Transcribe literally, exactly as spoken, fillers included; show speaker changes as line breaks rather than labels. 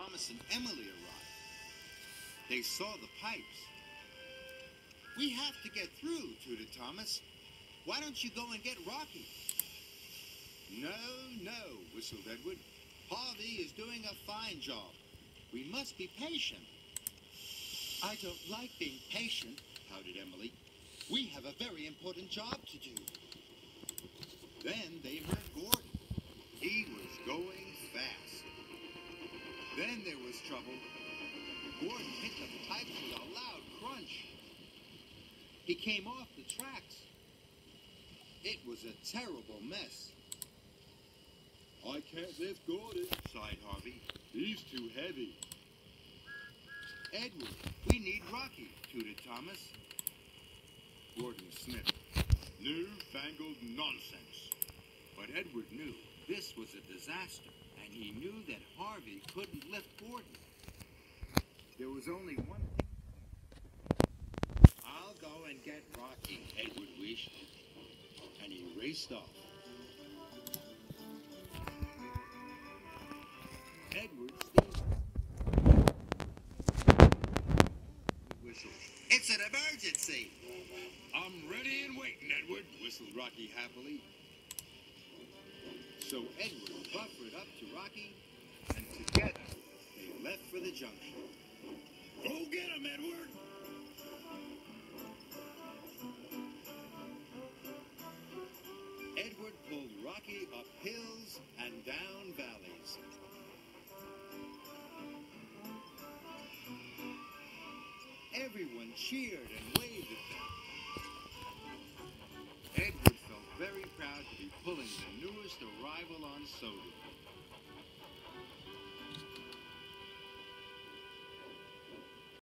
Thomas and Emily arrived. They saw the pipes. "We have to get through," tooted Thomas. "Why don't you go and get Rocky?" "No, no," whistled Edward. "Harvey is doing a fine job. We must be patient." "I don't like being patient," pouted Emily. "We have a very important job to do." Then they heard Gordon. He was going fast. Then there was trouble. Gordon hit the pipes with a loud crunch. He came off the tracks. It was a terrible mess.
"I can't lift Gordon,"
sighed Harvey.
"He's too heavy."
"Edward, we need Rocky," tooted Thomas. Gordon sniffed.
"New-fangled nonsense."
But Edward knew this was a disaster, and he knew that Harvey couldn't lift Gordon. There was only one thing. "I'll go and get Rocky," Edward wished, and he raced off. Edward stayed. He whistled. "It's an emergency."
"I'm ready and waiting, Edward,"
whistled Rocky happily. So Edward buffered up to Rocky, and together they left for the junction.
"Go get him, Edward!"
Edward pulled Rocky up hills and down valleys. Everyone cheered and waved at them. Edward felt very proud to be pulling the newest arrival on Sodor.